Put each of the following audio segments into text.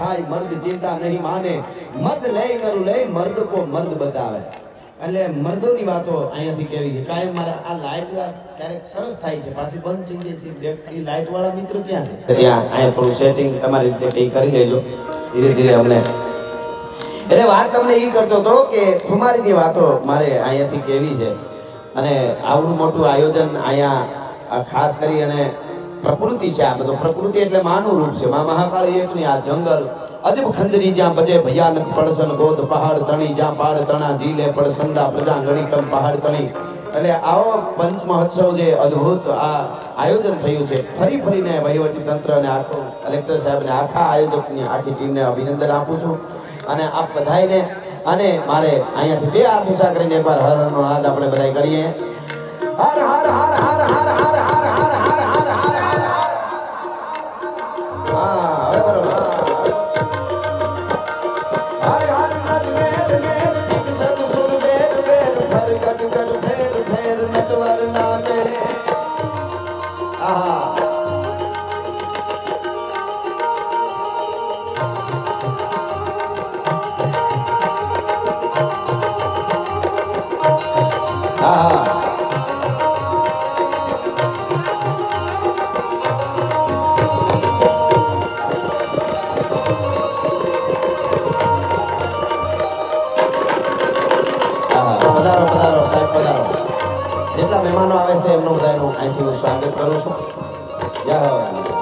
થાય મર્દ ચિંતા નહીં માને મર્દ લઈ કરું લઈ મર્દ કો મર્દ બતાવે એટલે મર્દોની વાતો અહીંયાથી કેવી છે કાયમ મારે આ લાઈટ ક્યારેક સરસ થાય છે પાછી બંધ થઈ જાય છે એ લાઈટ વાળા મિત્રો ક્યાં છે ત્યાં અહીંયા થોડું સેટિંગ તમારી રીતે કંઈ કરી લેજો ધીરે ધીરે અમને એટલે વાત તમને એ કરતો હતો કે ખુમારીની વાતો મારે અહીંયાથી કેવી છે અને આવડું મોટું આયોજન અહીંયા ખાસ કરી અને પ્રકૃતિ છે આ બધું પ્રકૃતિ એટલે માનું રૂપ છે મા મહાકાળી એકની આ જંગલ અજબ ખંજરી જ્યાં બજે ભયાનક પડસન ગોદ પહાડ તણી જ્યાં પાડ તણા જીલે પડસંદા પ્રજા ગણીકમ પહાડ તણી એટલે આવો પંચ મહોત્સવ જે અદ્ભુત આ આયોજન થયું છે ફરી ફરીને વહીવટી તંત્ર અને આખો કલેક્ટર સાહેબને આખા આયોજકની આખી ટીમને અભિનંદન આપું છું અને આપ બધાઈને અને મારે અહીંયાથી બે હાથ ઊંચા કરીને એકવાર હર હરનો નાદ આપણે બધાય કરીએ હર હર હર હર હર હર હર હર હર હર હર હર હા હવે બરોબર હર હર હર મેર મેર સદ સુર વેર વેર ફર કટ કટ ફેર ફેર નટવર નામે આહા જેટલા મહેમાનો આવે છે એમનું બધાનું અહીંથી હું સ્વાગત કરું છું જય હો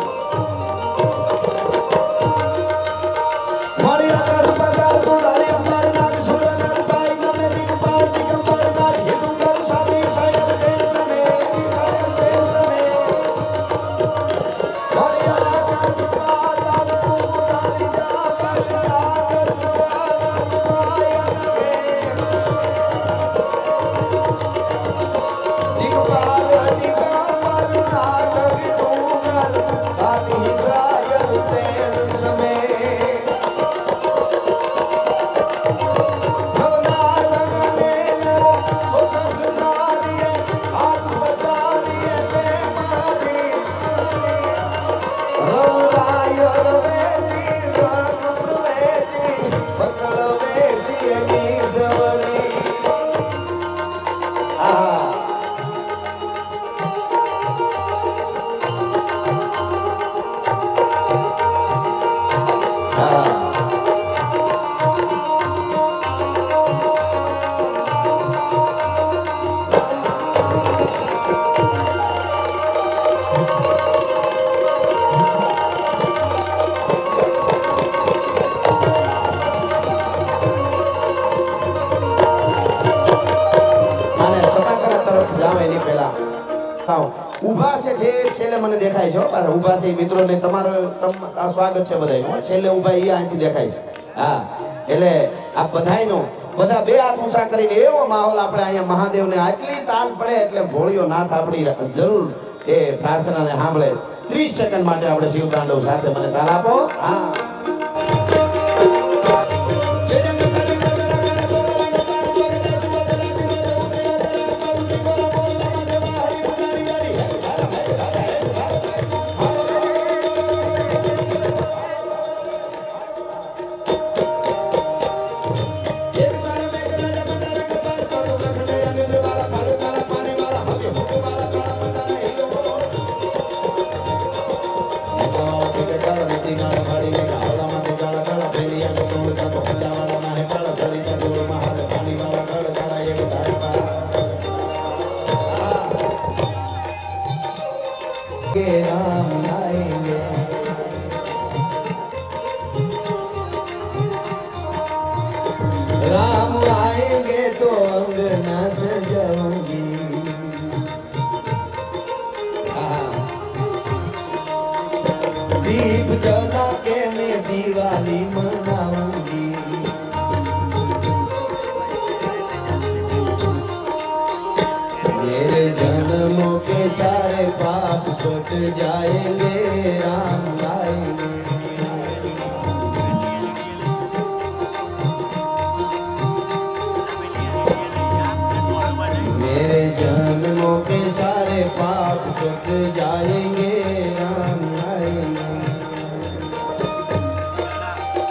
ઉભા છે ઠેર છેલ્લે મને દેખાય છે ઉભા છે મિત્રોને તમારો સ્વાગત છે બધાયનું છેલ્લે ઉભા એ અહીંથી દેખાય છે હા એટલે આ બધાયનો બધા બે હાથ ઊંચા કરીને એવો માહોલ આપણે અહીંયા મહાદેવને આટલી તાલ પડે એટલે ભોળિયો નાથ આપણી જરૂર એ પ્રાર્થનાને સાંભળે 30 સેકન્ડ માટે આપણે શિવ તાંડવ સાથે મને તાલ આપો હા राम आएंगे तो अंगना सजाऊंगी दीप जला के मैं दिवाली मनाऊंगी मेरे जन्मों के सारे पाप कट जाएंगे राम आएंगे मेरे जन्मों के सारे पाप कट जाएंगे राम आएंगे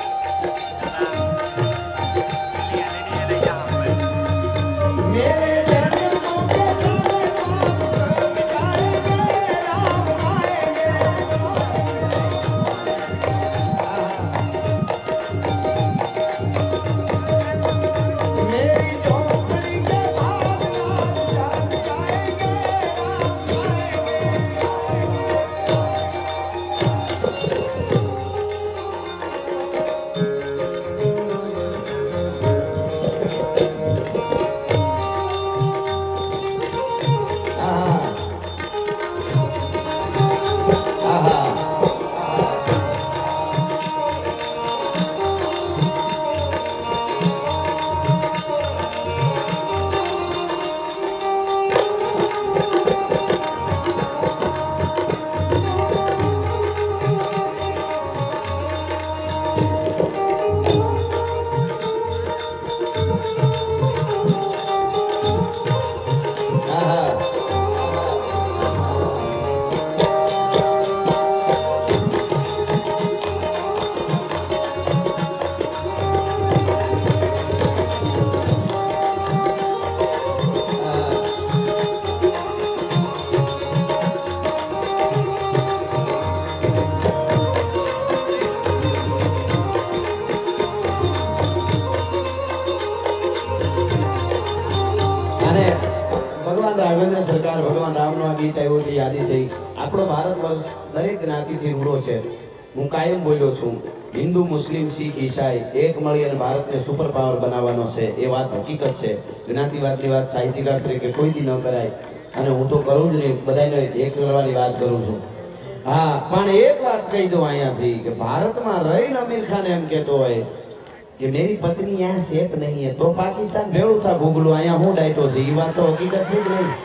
રામનો આ ગીત આવ્યું એટલે યાદી થઈ. આપણો ભારત વર્ષ દરેક જ્ઞાતિથી રૂડો છે. હું કાયમ બોલ્યો છું, હિન્દુ, મુસ્લિમ, શીખ, ઈસાઈ એક મળી અને ભારતને સુપર પાવર બનાવવાનો છે. એ વાત હકીકત છે. જ્ઞાતિવાદની વાત સાહિત્યકાર તરીકે કોઈ દી ન કરાય અને હું તો કરું જ નહીં, બધાને એક કરવાની વાત કરું છું. હા, પણ એક વાત કહી દઉં અહીંયાથી કે ભારતમાં રહીને આમિર ખાન એમ કહેતો હોય કે મેરી પત્ની यहाँ सेट नहीं है, तो पाकिस्तान भेड़ું થા ગુગલું અહીંયા હું ડાયટો છે. એ વાત તો હકીકત છે કે નહીં?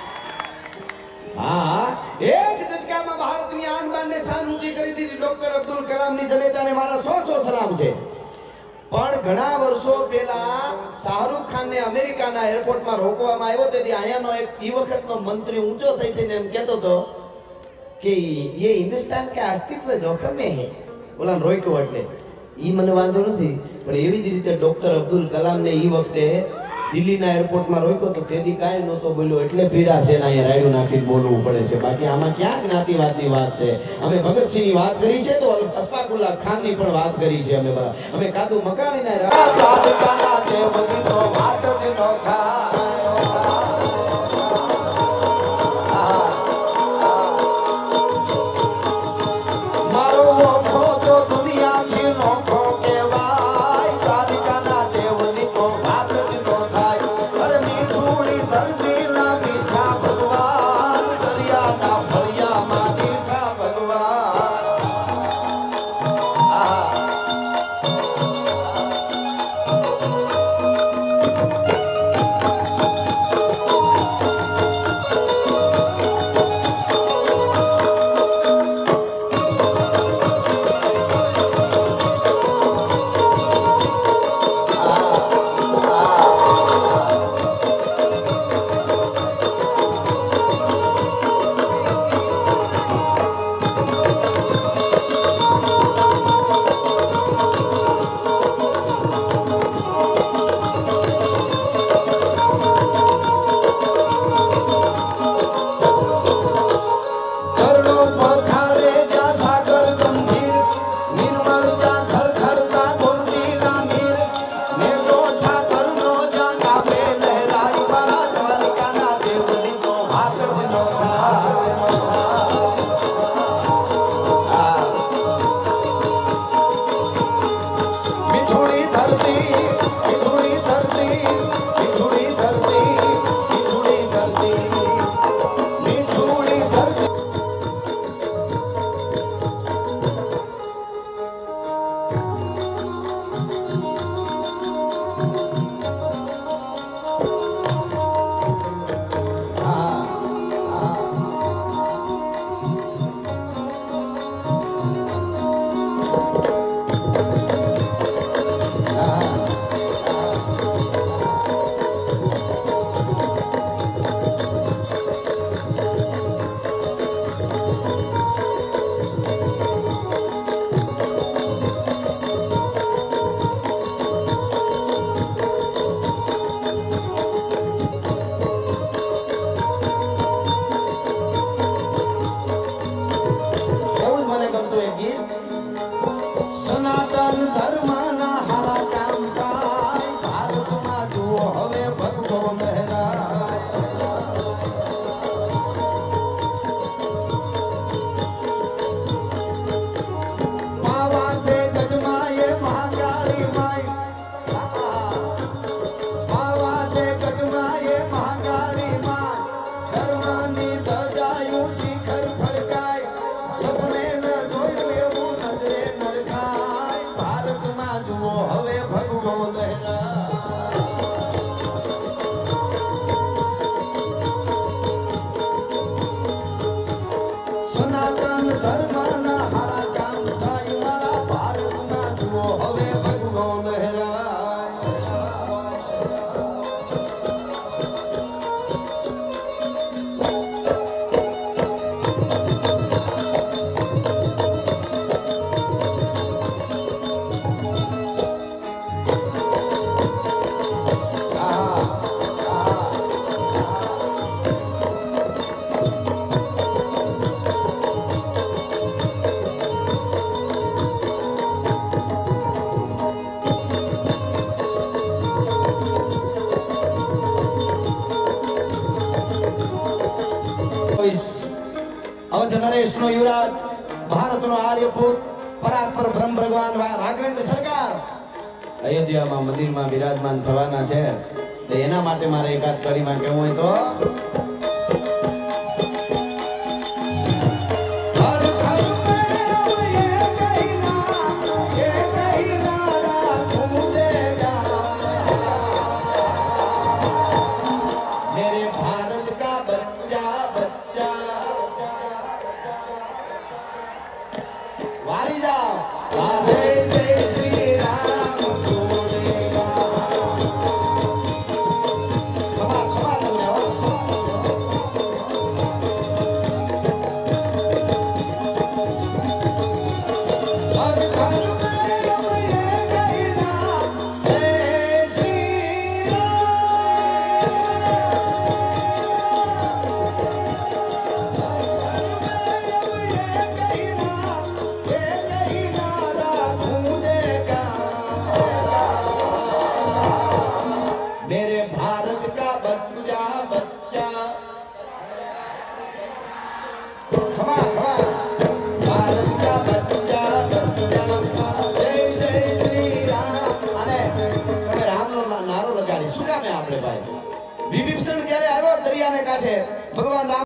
હા, એક ઝટકામાં ભારતની આન બાન ને શાન ઊંચી કરી દીધી. ડોક્ટર અબ્દુલ કલામની જનેતાને મારા 100 સલામ છે. પણ ઘણા વર્ષો પહેલા શાહરૂખ ખાનને અમેરિકાના એરપોર્ટમાં રોકવામાં આવ્યો, તેથી અહીંયાનો એક ઈ વખતનો મંત્રી ઊંચો થઈ થઈને એમ કહેતો હતો કે ये हिंदुस्तान के अस्तित्व जोखम में है. બોલા રોક્યો એટલે ઈ મને વાંધો નથી, પણ એવી જ રીતે ડોક્ટર અબ્દુલ કલામને ઈ વખતે દિલ્હીના એરપોર્ટમાં રોક્યો તો તેથી કાંઈ નહોતો બોલ્યો. એટલે પીડા છે ને અહીંયા રાયડું નાખીને બોલવું પડે છે. બાકી આમાં ક્યાં જ્ઞાતિવાદની વાત છે? અમે ભગતસિંહની વાત કરી છે તો અશફાકુલ્લાહ ખાનની પણ વાત કરી છે. અમે કાદુ મકાણીના વાત જ ન થાય. ગૂંજાવીશ અવધ નરેશનો યુવરાજ ભારતનો આર્યપુત પરાત્પર બ્રહ્મ ભગવાન રાઘવેન્દ્ર સરકાર અયોધ્યામાં મંદિરમાં બિરાજમાન થવાના છે તો એના માટે મારે એકાદ કડીમાં કહેવું હોય તો वारी जाओ राधे जय श्री राम जोड़ेगा खमा खमा लग जाओ हर घर में अब ये कहना जय श्री मेरे भारत का बच्चा बच्चा खमा खमा भारत का बच्चा बच्चा जय जय श्री राम અને તમે રામનો નારો લગાડી શું કામે આપણે ભાઈ વિભીષણ જ્યારે આવ્યો દરિયાને કાંઠે ભગવાન રામ